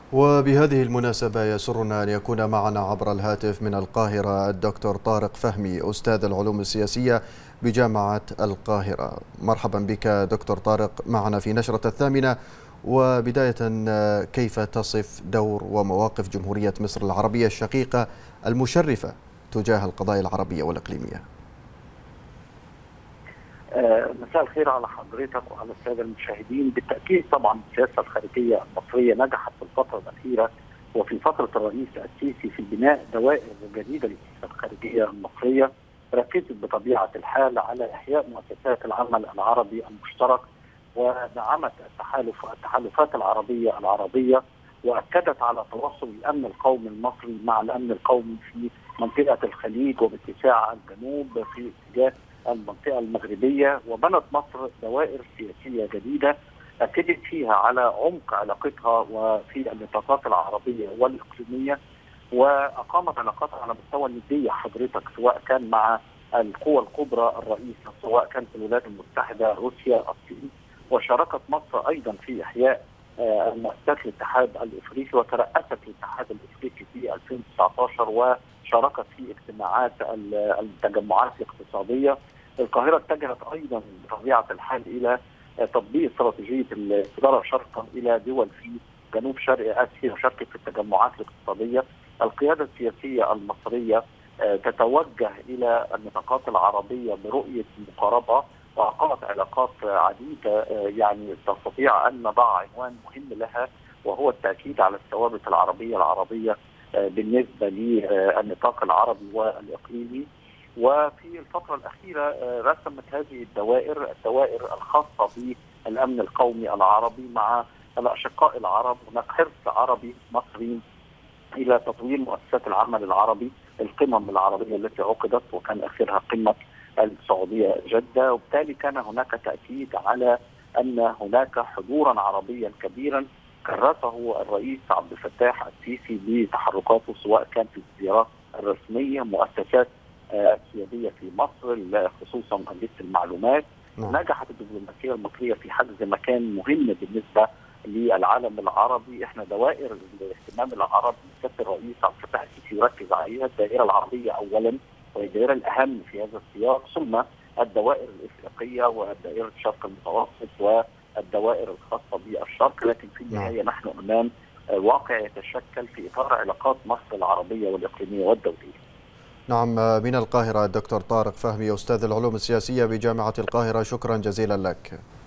وبهذه المناسبة يسرنا أن يكون معنا عبر الهاتف من القاهرة الدكتور طارق فهمي أستاذ العلوم السياسية بجامعة القاهرة. مرحبا بك دكتور طارق معنا في نشرة الثامنة. وبداية كيف تصف دور ومواقف جمهورية مصر العربية الشقيقة المشرفة تجاه القضايا العربية والإقليمية؟ مساء الخير على حضرتك وعلى الساده المشاهدين. بالتاكيد طبعا السياسه الخارجيه المصريه نجحت في الفتره الاخيره وفي فتره الرئيس السيسي في بناء دوائر جديده للسياسه الخارجيه المصريه، ركزت بطبيعه الحال على احياء مؤسسات العمل العربي المشترك، ودعمت التحالفات العربيه واكدت على تواصل الامن القومي المصري مع الامن القومي في منطقه الخليج وباتساع الجنوب في اتجاه المنطقة المغربية. وبنت مصر دوائر سياسية جديدة أكدت فيها على عمق علاقتها وفي النطاقات العربية والإقليمية، وأقامت علاقاتها على مستوى الندية حضرتك، سواء كان مع القوى الكبرى الرئيسة، سواء كانت الولايات المتحدة، روسيا، الصين. وشاركت مصر أيضا في إحياء مؤسسات الاتحاد الافريقي، وترأست الاتحاد الافريقي في 2019 وشاركت في اجتماعات التجمعات الاقتصاديه. القاهره اتجهت ايضا بطبيعه الحال الى تطبيق استراتيجيه الصداره شرقا الى دول في جنوب شرق اسيا وشاركت في التجمعات الاقتصاديه. القياده السياسيه المصريه تتوجه الى النطاقات العربيه برؤيه مقاربه، وأقامت علاقات عديدة يعني تستطيع أن نضع عنوان مهم لها، وهو التأكيد على الثوابت العربية بالنسبة للنطاق العربي والإقليمي. وفي الفترة الأخيرة رسمت هذه الدوائر الخاصة بالأمن القومي العربي مع الأشقاء العرب. هناك حرص عربي مصري إلى تطوير مؤسسات العمل العربي، القمم العربية التي عقدت وكان آخرها قمة السعودية جدة، وبالتالي كان هناك تأكيد على أن هناك حضورا عربيا كبيرا كرسه الرئيس عبد الفتاح السيسي بتحركاته، سواء كان في الزيارات الرسمية، مؤسسات السيادية في مصر خصوصا أجهزة المعلومات. نجحت الدبلوماسية المصرية في حجز مكان مهم بالنسبة للعالم العربي. احنا دوائر الاهتمام العربي سيادة الرئيس عبد الفتاح السيسي يركز عليها الدائرة العربية أولا، وهي الدائرة الأهم في هذا السياق، ثم الدوائر الإفريقية ودائرة الشرق المتوسط والدوائر الخاصة بالشرق. لكن في النهاية نحن أمام واقع يتشكل في إطار علاقات مصر العربية والإقليمية والدولية. نعم، من القاهرة الدكتور طارق فهمي أستاذ العلوم السياسية بجامعة القاهرة، شكرا جزيلا لك.